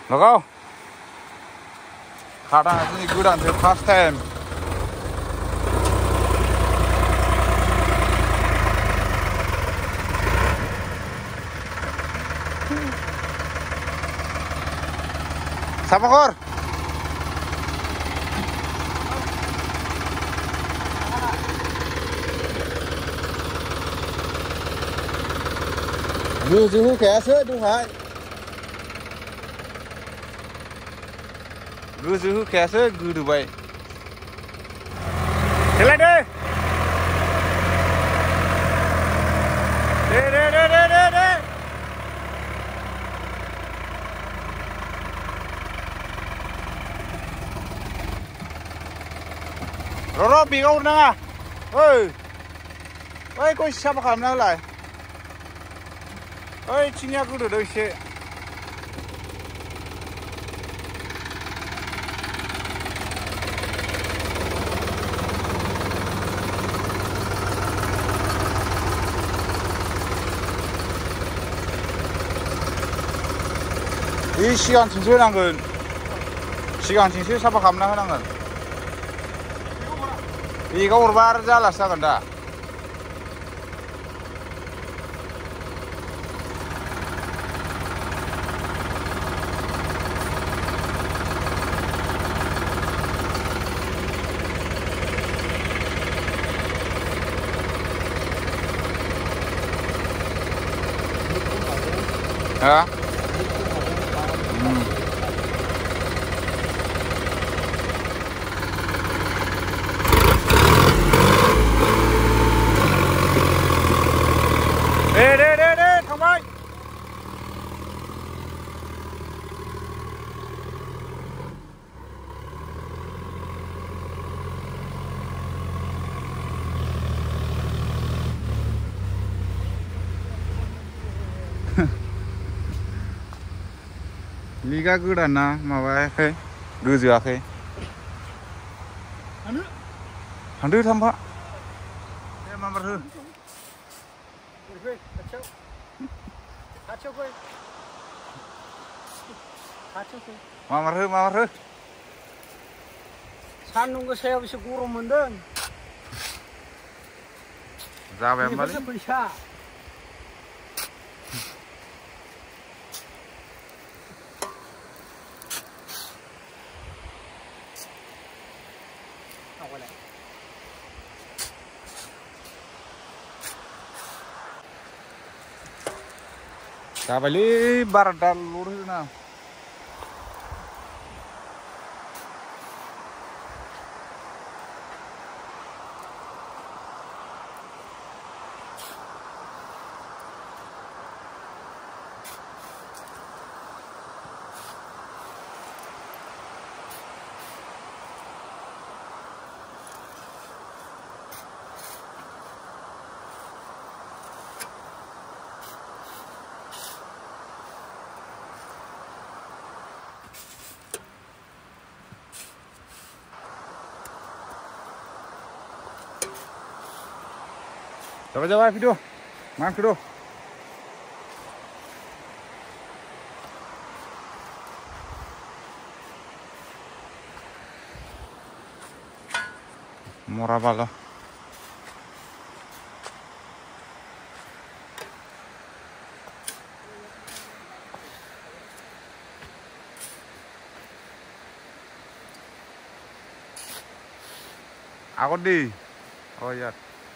Logo. Kadang ini gue dan first time. Sama kor. Dulu kaya du hai. Dulu kaya gu Dubai. Jalan deh. Deh. Roro bingung nggak? Oi, kau siapa kamu lah? Oi, sini aku duduk sih. 이 시간 진수한 건 시간 진수 사바 감나 하는 건 이거 오르바르 잘랐어 간다. 야? 네, 정말. Liga goदाना माबायाखै गोजोआखै हान्दो थांफा ए माबार हो माबार हो सान्दुं गोसायाव एसे गरम मोनदों जाबाय होमबालाय फैसा जाबायलै बाराद्रा लड होना Coba video, maaf video. Murah banget. Aku di, oh ya.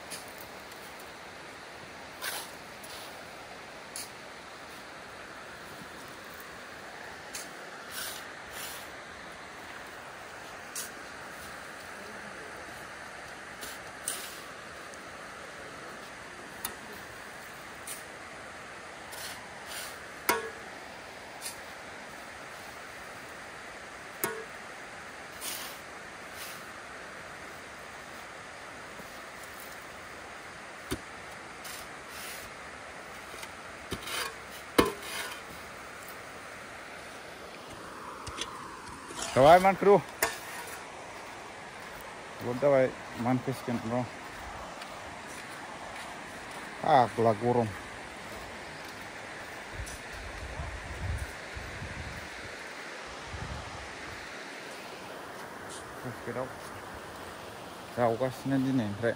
Tawai man kru. Belum tawai man fiskan bro. Kelah gurung. गेटआव जावगासिनो दिनैनिफ्राय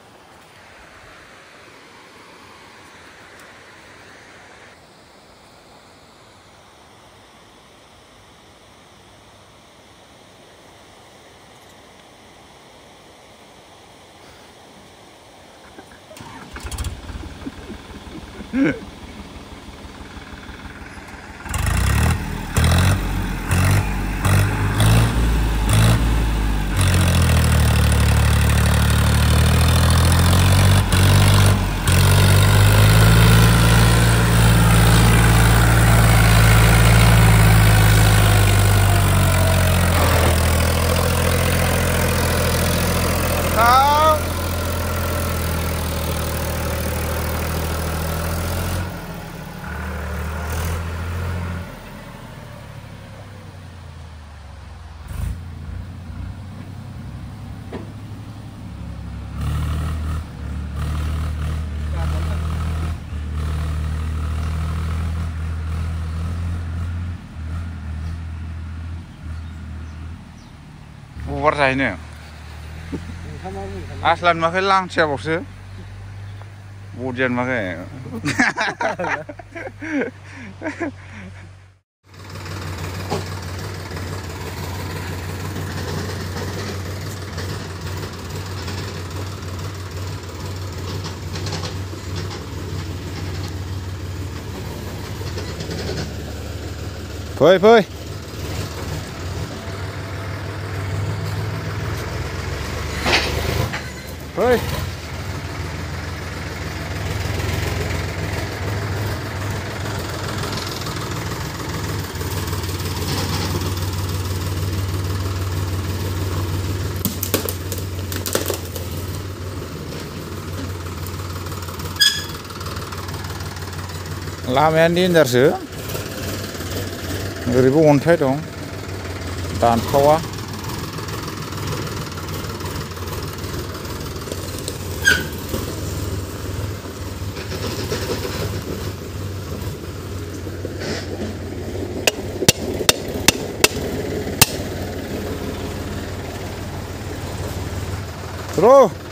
बबार जाहैनो आसलान माखै लांथियाबावसो बदियान माखै fơi fơi लामाया डेन्जारसो ओरैबो अन्थाइ दं दानखावा Bro